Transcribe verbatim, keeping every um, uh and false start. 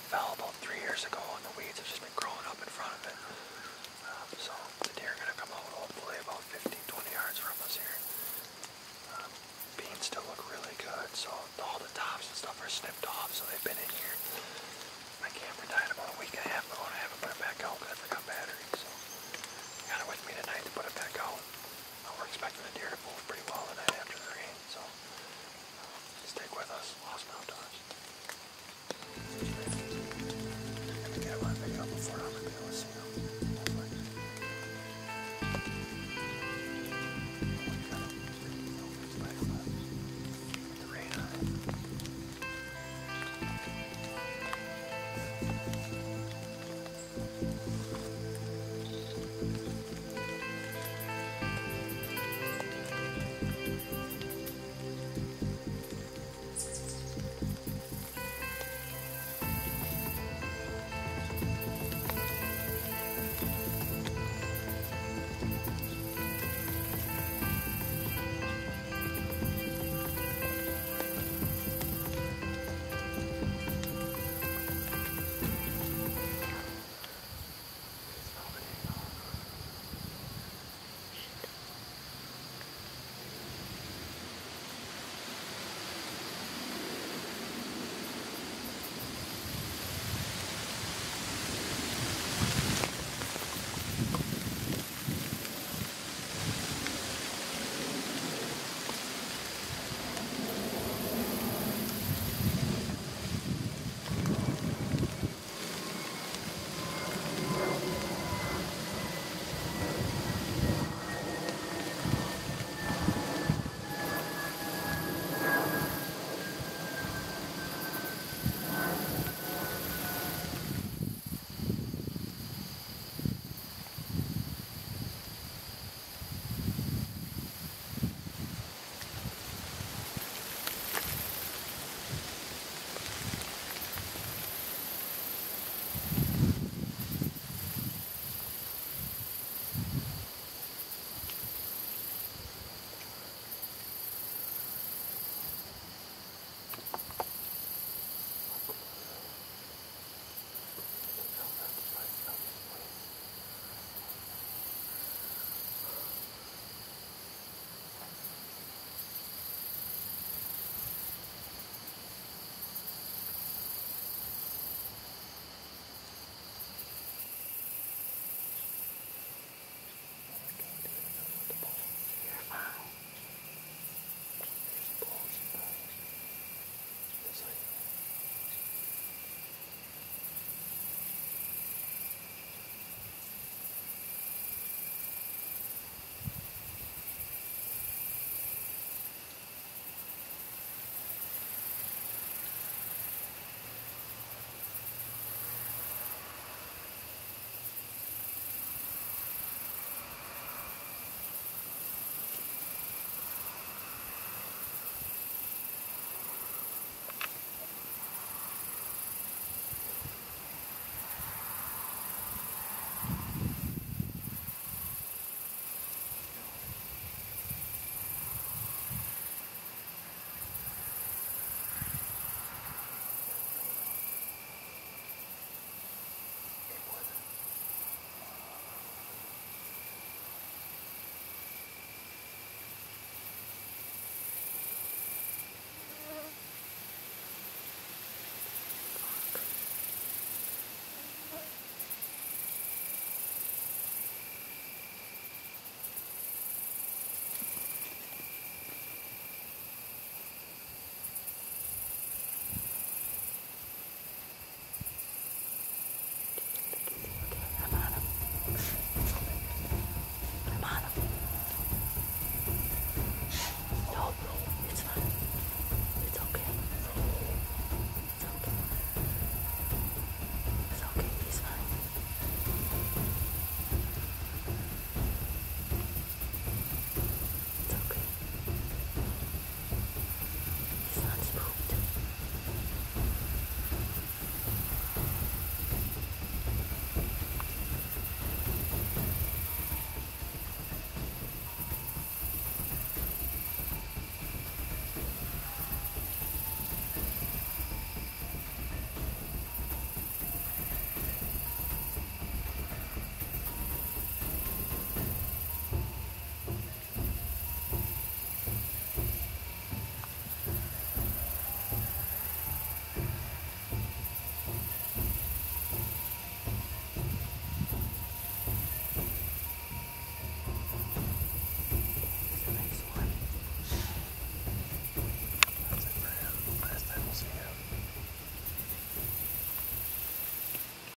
fell about three years ago, and the weeds have just been growing up in front of it. Um, so the deer are going to come out hopefully about fifteen, twenty yards from us here. Um, beans still look really good, so all the tops and stuff are snipped off, so they've been in here. My camera died about a week and a half ago, and I haven't put it back out because I forgot batteries, so I got it with me tonight to put it back out. Uh, we're expecting the deer to move pretty well tonight after the rain, so uh, stick with us. Awesome Outdoors. I'm gonna get him on video before I'm gonna be able to see him.